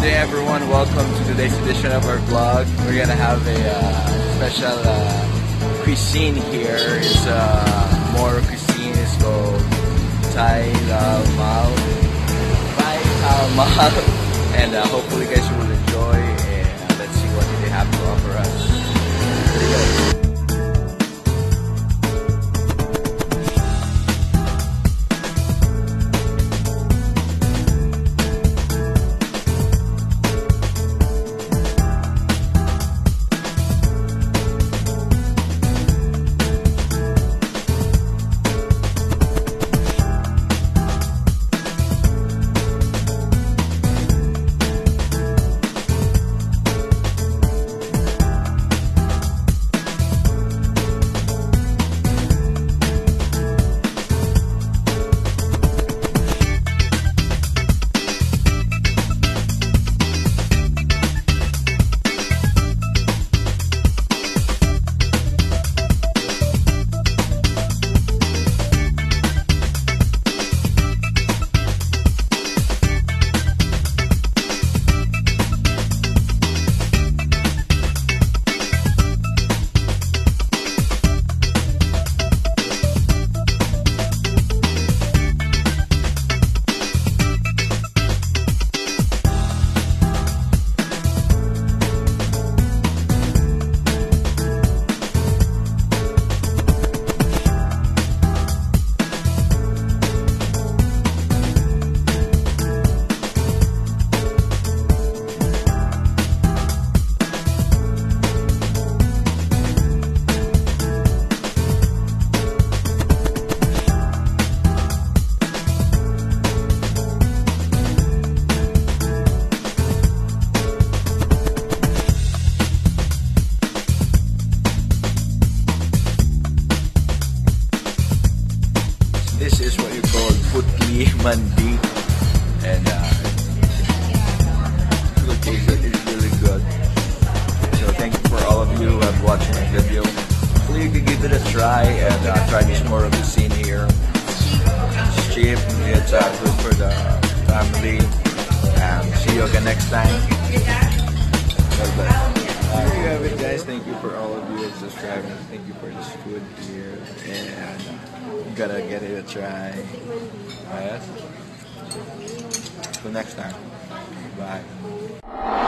day everyone, welcome to today's edition of our vlog. We're gonna have a special cuisine here. It's Moro cuisine. It's called BAY TAY MAL. And hopefully you guys will enjoy, and let's see what they have to offer us. Here we go. This is what you call putli mandi, and it's really good. So thank you for all of you who have watched my video. Hopefully you can give it a try and try this Moro cuisine here. It's cheap, it's good for the family, and see you again next time. There you have it, guys. Thank you for all of you subscribing. Thank you for this food here, and you gotta get it a try. Alright? Till next time. Bye.